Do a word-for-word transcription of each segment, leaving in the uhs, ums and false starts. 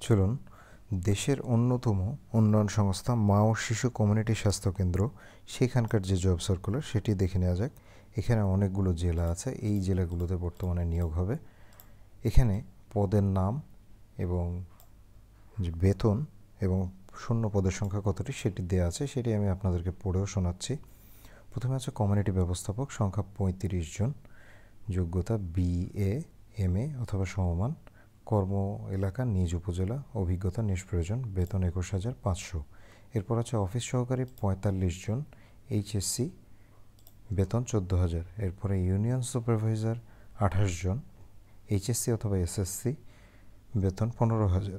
চলুন দেশের অন্যতম উন্নয়ন সংস্থা মা ও শিশু কমিউনিটি স্বাস্থ্য কেন্দ্র সেখানকার যে জব সার্কুলার সেটি দেখে নেওয়া যাক। এখানে অনেকগুলো জেলা আছে, এই জেলাগুলোতে বর্তমানে নিয়োগ হবে। এখানে পদের নাম এবং যে বেতন এবং শূন্য পদের সংখ্যা কতটি সেটি দেওয়া আছে, সেটি আমি আপনাদেরকে পড়েও শোনাচ্ছি। প্রথমে আছে কমিউনিটি ব্যবস্থাপক, সংখ্যা পঁয়ত্রিশ জন, যোগ্যতা বি এ এম এ অথবা সমমান, কর্ম এলাকা নিজ উপজেলা, অভিজ্ঞতা নিষ্প্রয়োজন, বেতন একুশ হাজার পাঁচশো। এরপর আছে অফিস সহকারী পঁয়তাল্লিশ জন, এইচএসসি, বেতন চোদ্দো হাজার। এরপরে ইউনিয়ন সুপারভাইজার আঠাশ জন, এইচএসসি অথবা এসএসসি, বেতন পনেরো হাজার।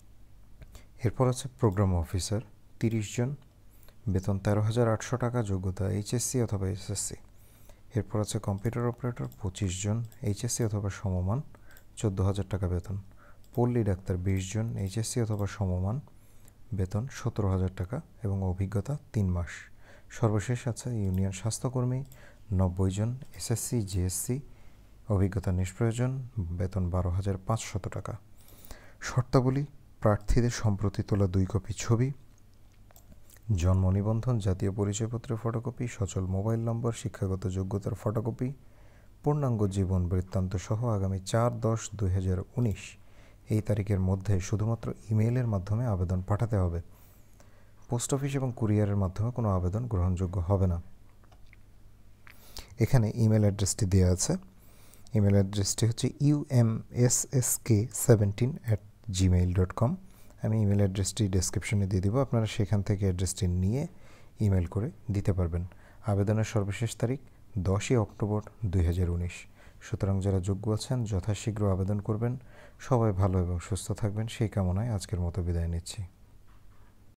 এরপর আছে প্রোগ্রাম অফিসার তিরিশ জন, বেতন তেরো হাজার আটশো টাকা, যোগ্যতা এইচএসসি অথবা এসএসসি। এরপর আছে কম্পিউটার অপারেটর পঁচিশ জন, এইচএসসি অথবা সমমান, চোদ্দো হাজার টাকা বেতন। পল্লী ডাক্তার বিশ জন, এইচএসসি অথবা সমমান, বেতন সতেরো হাজার টাকা এবং অভিজ্ঞতা তিন মাস। সর্বশেষ আছে ইউনিয়ন স্বাস্থ্যকর্মী নব্বই জন, এসএসসি জিএসসি, অভিজ্ঞতা নিষ্প্রয়োজন, বেতন বারো হাজার পাঁচশত টাকা। শর্তাবলী: প্রার্থীদের সম্প্রতি তোলা দুই কপি ছবি, জন্ম নিবন্ধন, জাতীয় পরিচয়পত্রের ফটোকপি, সচল মোবাইল নম্বর, শিক্ষাগত যোগ্যতার ফটোকপি, পূর্ণাঙ্গ জীবন বৃত্তান্ত সহ আগামী চার দশ দুই হাজার উনিশ এই তারিখের মধ্যে শুধুমাত্র ইমেইলের মাধ্যমে আবেদন পাঠাতে হবে। পোস্ট অফিস এবং কুরিয়ারের মাধ্যমে কোনো আবেদন গ্রহণযোগ্য হবে না। এখানে ইমেল অ্যাড্রেসটি দেওয়া আছে। ইমেল অ্যাড্রেসটি হচ্ছে U M S S K seventeen at Gmail dot com. আমি ইমেল অ্যাড্রেসটি ডেসক্রিপশনে দিয়ে দেবো, আপনারা সেখান থেকে অ্যাড্রেসটি নিয়ে ইমেল করে দিতে পারবেন। আবেদনের সর্বশেষ তারিখ দশই অক্টোবর দুই হাজার উনিশ। সুতরাং যারা যোগ্য আছেন যথাশীঘ্র আবেদন করবেন। সবাই ভালো এবং সুস্থ থাকবেন সেই কামনায় আজকের মতো বিদায় নিচ্ছি।